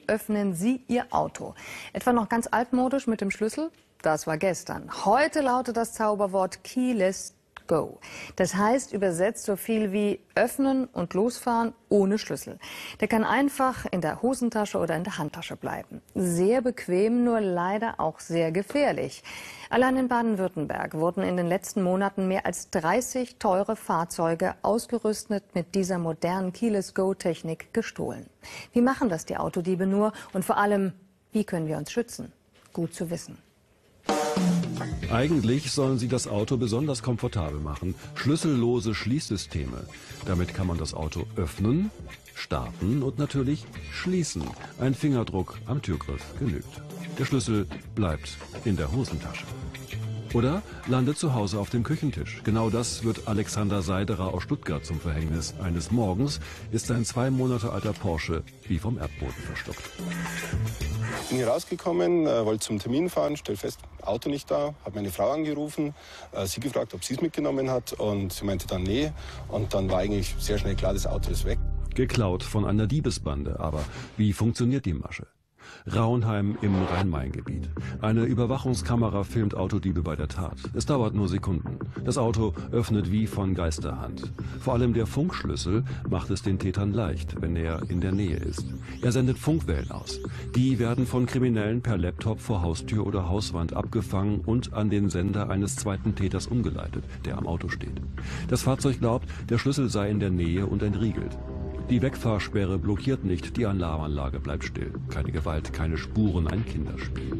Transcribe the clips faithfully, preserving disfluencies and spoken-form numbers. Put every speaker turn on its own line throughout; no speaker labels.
öffnen Sie Ihr Auto? Etwa noch ganz altmodisch mit dem Schlüssel? Das war gestern. Heute lautet das Zauberwort Keyless Go. Das heißt übersetzt so viel wie öffnen und losfahren ohne Schlüssel. Der kann einfach in der Hosentasche oder in der Handtasche bleiben. Sehr bequem, nur leider auch sehr gefährlich. Allein in Baden-Württemberg wurden in den letzten Monaten mehr als dreißig teure Fahrzeuge ausgerüstet mit dieser modernen Keyless Go-Technik gestohlen. Wie machen das die Autodiebe nur und vor allem, wie können wir uns schützen? Gut zu wissen.
Eigentlich sollen sie das Auto besonders komfortabel machen. Schlüssellose Schließsysteme. Damit kann man das Auto öffnen, starten und natürlich schließen. Ein Fingerdruck am Türgriff genügt. Der Schlüssel bleibt in der Hosentasche. Oder landet zu Hause auf dem Küchentisch. Genau das wird Alexander Seiderer aus Stuttgart zum Verhängnis. Eines Morgens ist sein zwei Monate alter Porsche wie vom Erdboden verstockt.
Ich bin hier rausgekommen, äh, wollte zum Termin fahren, stell fest, Auto nicht da, habe meine Frau angerufen, äh, sie gefragt, ob sie es mitgenommen hat und sie meinte dann nee und dann war eigentlich sehr schnell klar, das Auto ist weg.
Geklaut von einer Diebesbande, aber wie funktioniert die Masche? Raunheim im Rhein-Main-Gebiet. Eine Überwachungskamera filmt Autodiebe bei der Tat. Es dauert nur Sekunden. Das Auto öffnet wie von Geisterhand. Vor allem der Funkschlüssel macht es den Tätern leicht, wenn er in der Nähe ist. Er sendet Funkwellen aus. Die werden von Kriminellen per Laptop vor Haustür oder Hauswand abgefangen und an den Sender eines zweiten Täters umgeleitet, der am Auto steht. Das Fahrzeug glaubt, der Schlüssel sei in der Nähe und entriegelt. Die Wegfahrsperre blockiert nicht, die Alarmanlage bleibt still. Keine Gewalt, keine Spuren, ein Kinderspiel.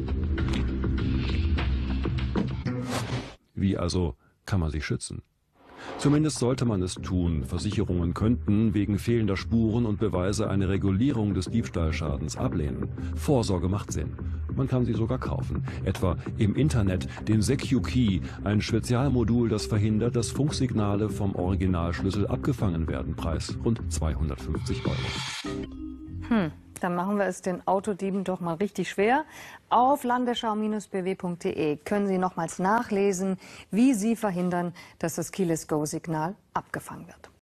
Wie also kann man sich schützen? Zumindest sollte man es tun. Versicherungen könnten wegen fehlender Spuren und Beweise eine Regulierung des Diebstahlschadens ablehnen. Vorsorge macht Sinn. Man kann sie sogar kaufen. Etwa im Internet den SecuKey, ein Spezialmodul, das verhindert, dass Funksignale vom Originalschlüssel abgefangen werden. Preis rund zweihundertfünfzig Euro.
Hm, dann machen wir es den Autodieben doch mal richtig schwer. Auf landesschau Bindestrich b w punkt de können Sie nochmals nachlesen, wie Sie verhindern, dass das Keyless Go-Signal abgefangen wird.